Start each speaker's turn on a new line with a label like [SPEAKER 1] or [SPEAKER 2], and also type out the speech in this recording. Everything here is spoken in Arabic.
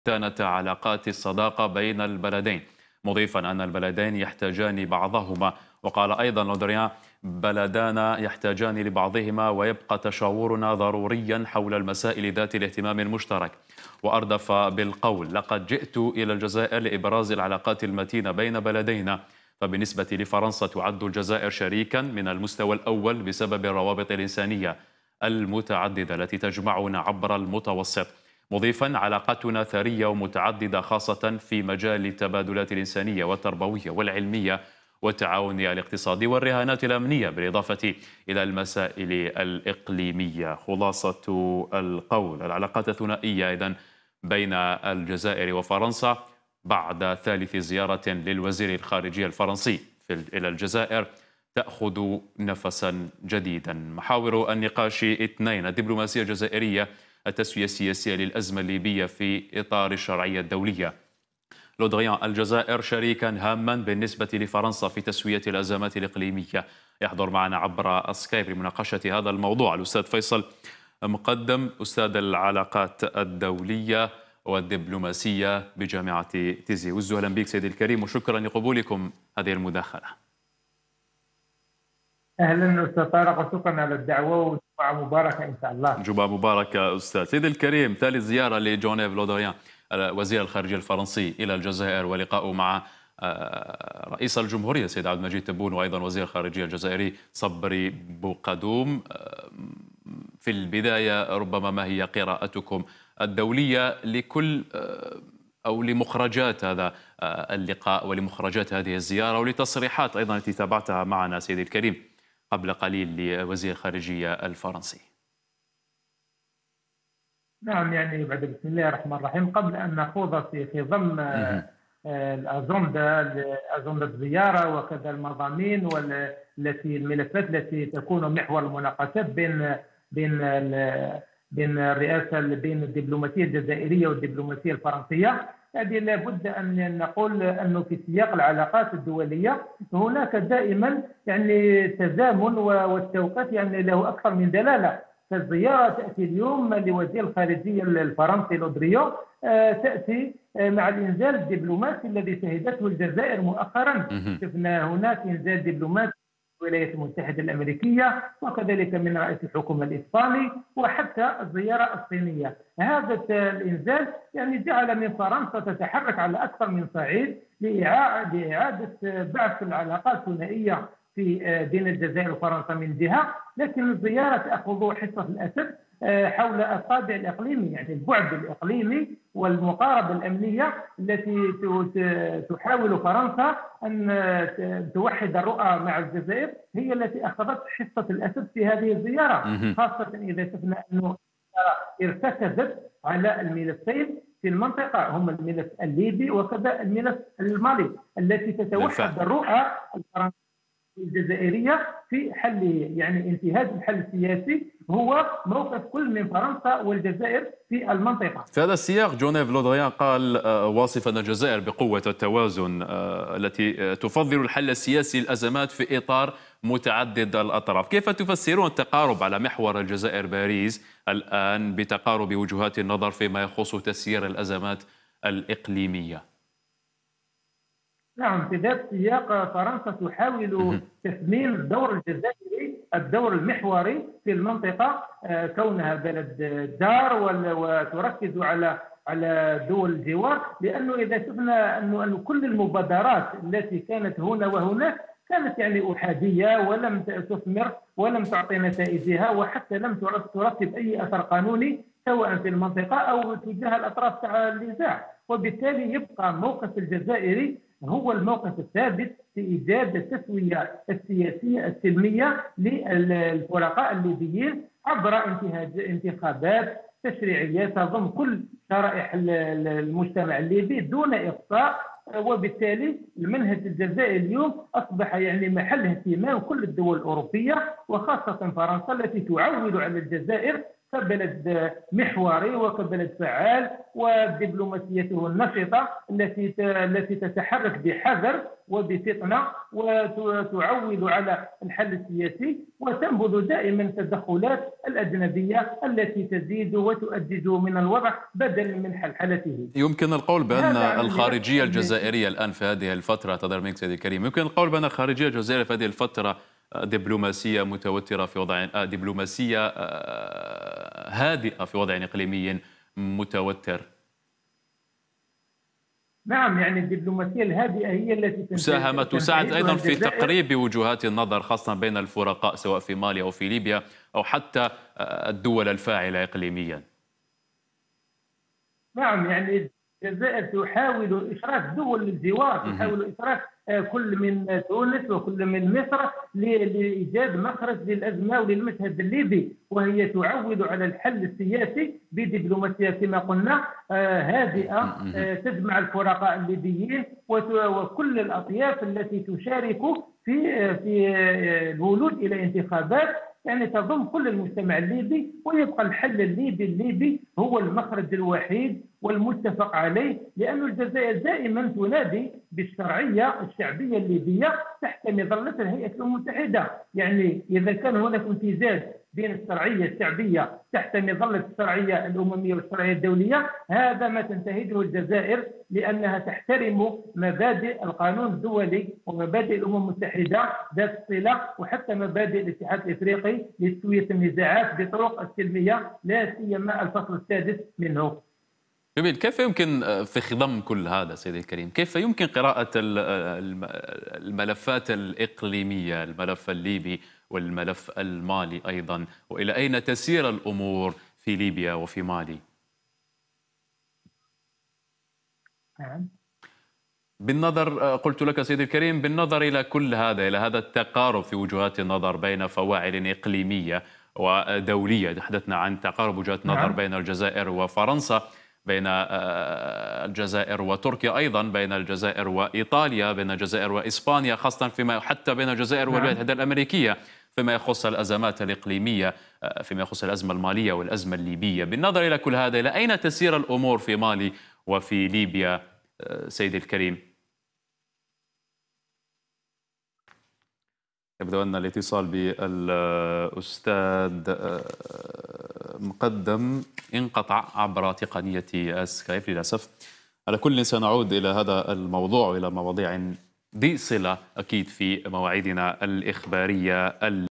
[SPEAKER 1] كانت علاقات الصداقة بين البلدين، مضيفا أن البلدين يحتاجان بعضهما. وقال أيضا لودريان: بلدانا يحتاجان لبعضهما ويبقى تشاورنا ضروريا حول المسائل ذات الاهتمام المشترك. وأردف بالقول: لقد جئت إلى الجزائر لإبراز العلاقات المتينة بين بلدينا. فبالنسبة لفرنسا تعد الجزائر شريكا من المستوى الأول بسبب الروابط الإنسانية المتعددة التي تجمعنا عبر المتوسط، مضيفا: علاقتنا ثرية ومتعددة خاصة في مجال التبادلات الإنسانية والتربوية والعلمية والتعاون الاقتصادي والرهانات الأمنية، بالإضافة إلى المسائل الإقليمية. خلاصة القول: العلاقات الثنائية إذن بين الجزائر وفرنسا بعد ثالث زيارة للوزير الخارجية الفرنسي إلى الجزائر تأخذ نفسا جديدا. محاور النقاش اثنين: الدبلوماسية الجزائرية، التسوية السياسية للأزمة الليبية في إطار الشرعية الدولية. لودريان: الجزائر شريكا هاما بالنسبة لفرنسا في تسوية الأزمات الإقليمية. يحضر معنا عبر السكايب لمناقشة هذا الموضوع الأستاذ فيصل مقدم، أستاذ العلاقات الدولية والدبلوماسية بجامعة تيزي وزو. أهلا بك سيدي الكريم وشكرا لقبولكم هذه المداخلة.
[SPEAKER 2] اهلا استاذ طارق وشكرا على الدعوه وجمعه مباركه ان شاء الله.
[SPEAKER 1] جمعه مباركه استاذ. سيدي الكريم، ثالث زياره لجونيف لودريان وزير الخارجيه الفرنسي الى الجزائر ولقائه مع رئيس الجمهوريه السيد عبد المجيد تبون وايضا وزير الخارجيه الجزائري صبري بوقدوم. في البدايه ربما ما هي قراءتكم الدوليه لكل أو لمخرجات هذا اللقاء ولمخرجات هذه الزيارة ولتصريحات أيضا التي تابعتها معنا سيدي الكريم قبل قليل لوزير الخارجية الفرنسي؟
[SPEAKER 2] نعم، يعني بعد بسم الله الرحمن الرحيم، قبل أن نخوض في ضمن أجندة الزيارة وكذا المضامين والتي الملفات التي تكون محور المناقشات بين الرئاسة بين الدبلوماسية الجزائرية والدبلوماسية الفرنسية، هذه لابد أن نقول أنه في سياق العلاقات الدولية هناك دائما يعني تزامن والتوقيت يعني له أكثر من دلالة. فالزيارة تأتي اليوم لوزير الخارجية الفرنسي لودريان تأتي مع الإنزال الدبلوماسي الذي شهدته الجزائر مؤخرا. شفنا هناك إنزال دبلوماسي الولايات المتحدة الأمريكية وكذلك من رئيس الحكومة الإسباني وحتى الزيارة الصينية. هذا الإنزال يعني جعل من فرنسا تتحرك على أكثر من صعيد لإعادة بعث العلاقات الثنائية في بين الجزائر وفرنسا من جهة، لكن الزيارة تأخذ حصة الأسد حول الطابع الإقليمي، يعني البعد الإقليمي والمقاربة الأمنية التي تحاول فرنسا أن توحد الرؤى مع الجزائر، هي التي أخذت حصة الأسد في هذه الزيارة، خاصة إذا شفنا أنه ارتكزت على الملفين في المنطقة، هما الملف الليبي وكذا الملف المالي، التي تتوحد الرؤى الفرنسية الجزائرية في حل يعني انتهاز الحل السياسي هو موقف كل من فرنسا والجزائر في المنطقة.
[SPEAKER 1] في هذا السياق جونيف لودريان قال واصفا الجزائر بقوة التوازن التي تفضل الحل السياسي للأزمات في إطار متعدد الأطراف. كيف تفسرون التقارب على محور الجزائر باريس الآن بتقارب وجهات النظر فيما يخص تسيير الأزمات الإقليمية؟
[SPEAKER 2] نعم، في ذات السياق فرنسا تحاول تثمين الدور الجزائري، الدور المحوري في المنطقة، كونها بلد دار وتركز على دول الجوار، لأنه إذا شفنا أنه كل المبادرات التي كانت هنا وهناك كانت يعني أحادية ولم تثمر ولم تعطي نتائجها، وحتى لم ترتب أي أثر قانوني سواء في المنطقة أو تجاه الأطراف تاع النزاع، وبالتالي يبقى موقف الجزائري هو الموقف الثابت في إيجاد التسوية السياسية السلمية للفرقاء الليبيين عبر انتخابات تشريعية تضم كل شرائح المجتمع الليبي دون إقصاء، وبالتالي المنهج الجزائري اليوم أصبح يعني محل اهتمام كل الدول الأوروبية وخاصة فرنسا التي تعول على الجزائر كبلد محوري وكبلد فعال، ودبلوماسيته النشطة التي تتحرك بحذر وبفطنة وتعول على الحل السياسي، وتنبذ دائما التدخلات الأجنبية التي تزيد وتؤجج من الوضع بدلا من حلحلته.
[SPEAKER 1] يمكن القول بأن الخارجية الجزائرية الآن في هذه الفترة، تقدر منك سيدي الكريم، يمكن القول بأن الخارجية الجزائرية في هذه الفترة دبلوماسية متوترة في وضع دبلوماسية هادئة في وضع إقليمي متوتر.
[SPEAKER 2] نعم، يعني الدبلوماسية الهادئة هي التي
[SPEAKER 1] تساعد أيضا في تقريب وجهات النظر، خاصة بين الفرقاء سواء في مالي أو في ليبيا أو حتى الدول الفاعلة إقليميا.
[SPEAKER 2] نعم، يعني الجزائر تحاول إشراك دول الجوار، تحاول إشراك كل من تونس وكل من مصر لإيجاد مخرج للأزمة وللمشهد الليبي، وهي تعول على الحل السياسي بدبلوماسية كما قلنا هادئة تجمع الفرقاء الليبيين وكل الأطياف التي تشارك في الولوج إلى انتخابات، يعني تضم كل المجتمع الليبي، ويبقى الحل الليبي هو المخرج الوحيد والمتفق عليه، لأن الجزائر دائما تنادي بالشرعية الشعبية الليبية تحت مظلة الهيئة الأمم المتحدة. يعني إذا كان هناك امتزاج بين الشرعية الشعبية تحت مظلة الشرعية الأممية والشرعية الدولية، هذا ما تنتهجه الجزائر، لأنها تحترم مبادئ القانون الدولي ومبادئ الأمم المتحدة ذات الصلة، وحتى مبادئ الاتحاد الإفريقي لتسوية النزاعات بطرق السلمية، لا سيما الفصل السادس منه.
[SPEAKER 1] جميل. كيف يمكن في خضم كل هذا سيدي الكريم، كيف يمكن قراءة الملفات الإقليمية، الملف الليبي والملف المالي أيضا، وإلى أين تسير الأمور في ليبيا وفي مالي؟ بالنظر، قلت لك سيدي الكريم، بالنظر إلى كل هذا، إلى هذا التقارب في وجهات النظر بين فواعل إقليمية ودولية، تحدثنا عن تقارب وجهات النظر بين الجزائر وفرنسا، بين الجزائر وتركيا، أيضا بين الجزائر وإيطاليا، بين الجزائر وإسبانيا، خاصة فيما حتى بين الجزائر والولايات المتحدة الأمريكية فيما يخص الأزمات الإقليمية، فيما يخص الأزمة المالية والأزمة الليبية. بالنظر إلى كل هذا، إلى أين تسير الأمور في مالي وفي ليبيا سيدي الكريم؟ يبدو أن الاتصال بالأستاذ مقدم انقطع عبر تقنية سكايب للأسف. على كل سنعود إلى هذا الموضوع وإلى مواضيع ذي صلة أكيد في مواعيدنا الإخبارية